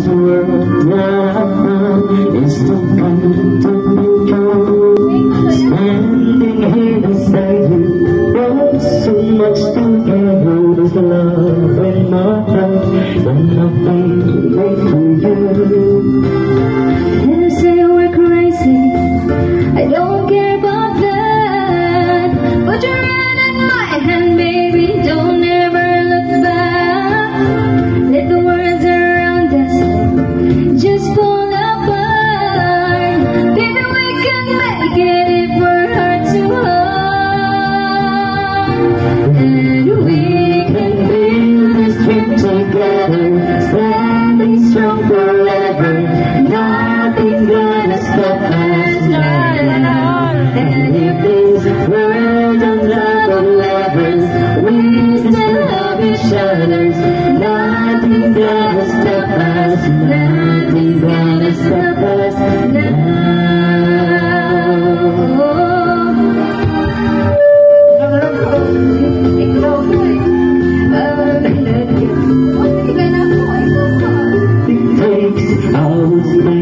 world now is still coming to me. Standing here beside you, brought so much together. There's love in my heart when I wait for you. You say we're crazy, I don't care about that. Put your hand in my hand, baby, don't ever look back. Let the words around us just fall apart. Baby, we can make it if we're heart to heart. And we can build this trip together, standing strong forever. Nothing's gonna stop us now. And if this world runs out of lovers, we still love each other. Nothing's gonna stop us. Nothing's gonna stop us now. It takes hours.